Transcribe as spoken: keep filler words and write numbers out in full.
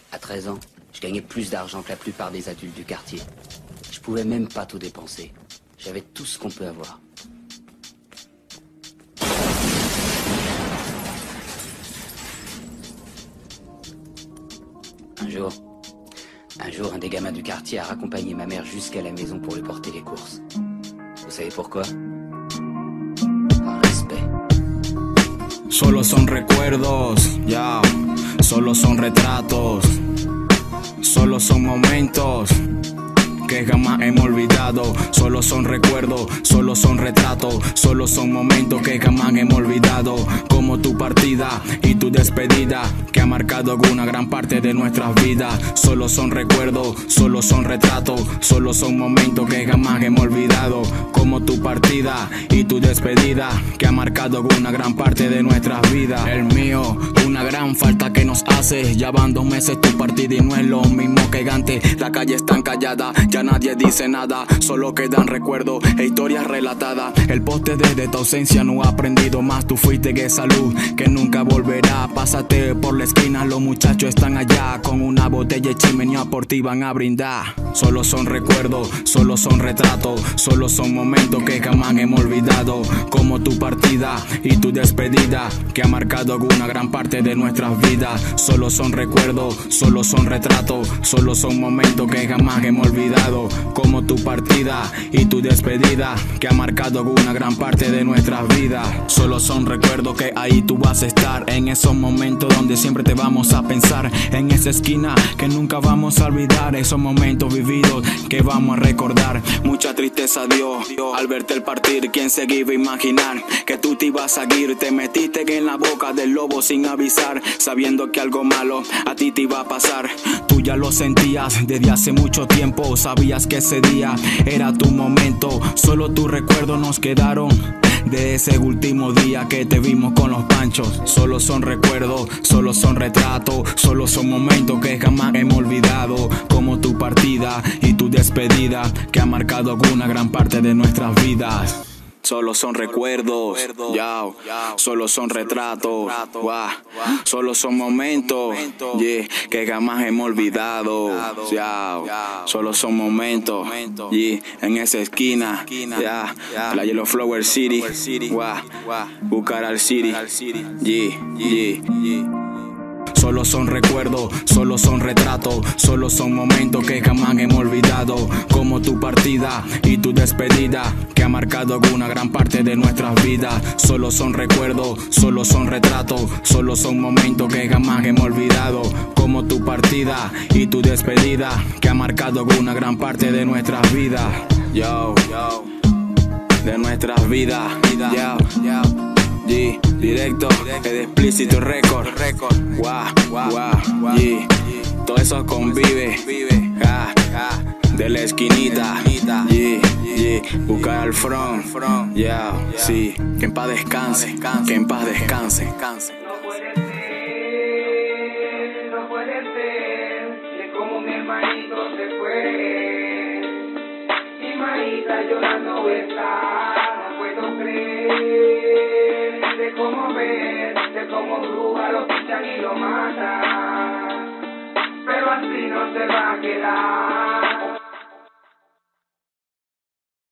À treize ans, je gagnais plus d'argent que la plupart des adultes du quartier. Je pouvais même pas tout dépenser. J'avais tout ce qu'on peut avoir. Un jour, un jour, un des gamins du quartier a raccompagné ma mère jusqu'à la maison pour lui porter les courses. Vous savez pourquoi? Par respect. Solo son recuerdos, ya, solo son retratos, solo son momentos que jamás hemos olvidado. Solo son recuerdos, solo son retratos, solo son momentos que jamás hemos olvidado. Como tu partida y tu despedida, que ha marcado una gran parte de nuestras vidas. Solo son recuerdos, solo son retratos, solo son momentos que jamás hemos olvidado. Como tu partida y tu despedida, que ha marcado una gran parte de nuestras vidas. El mío, una gran falta que nos hace. Ya van dos meses tu partida y no es lo mismo que antes. La calle está encallada, ya nadie dice nada, solo quedan recuerdos e historias relatadas. El poste desde tu ausencia no ha aprendido más. Tú fuiste esa luz que nunca volverá. Pásate por la esquina, los muchachos están allá con una botella y chimenea por ti van a brindar. Solo son recuerdos, solo son retratos, solo son momentos que jamás hemos olvidado. Como tu partida y tu despedida, que ha marcado una gran parte de nuestras vidas. Solo son recuerdos, solo son retratos, solo son momentos que jamás hemos olvidado. Como tu partida y tu despedida, que ha marcado una gran parte de nuestras vidas. Solo son recuerdos que ahí tú vas a estar, en esos momentos donde siempre te vamos a pensar, en esa esquina que nunca vamos a olvidar, esos momentos vividos que vamos a recordar. Mucha tristeza dio al verte el partir. Quien se iba a imaginar que tú te ibas a seguir? Te metiste en la boca del lobo sin avisar, sabiendo que algo malo a ti te iba a pasar. Tú ya lo sentías desde hace mucho tiempo, sabías que ese día era tu momento. Solo tus recuerdos nos quedaron de ese último día que te vimos con los panchos. Solo son recuerdos, solo son retratos, solo son momentos que jamás hemos olvidado. Como tu partida y tu despedida, que ha marcado una gran parte de nuestras vidas. Solo son recuerdos, ya, solo son retratos, wow. Solo son momentos, yeah, que jamás hemos olvidado, ya. Solo son momentos, yeah, en esa esquina, ya, la Yellow Flower City, wow. Bucaral City, yeah, yeah. Solo son recuerdos, solo son retratos, solo son momentos que jamás hemos olvidado. Como tu partida y tu despedida, que ha marcado una gran parte de nuestras vidas. Solo son recuerdos, solo son retratos, solo son momentos que jamás hemos olvidado. Como tu partida y tu despedida, que ha marcado una gran parte de nuestras vidas. Yo, yo, de nuestras vidas, yo, yo. G, directo, de Explícito Record, guau, guau, G, todo eso convive, ja, de la esquinita, G, G, buscar al front, ya, sí, que en paz descanse, que en paz descanse. No puede ser, no puede ser, que como mi hermanito se fue, mi manita llorando está, no puedo creer. De cómo ver, de cómo bruja lo pichan y lo matan, pero así no se va a quedar.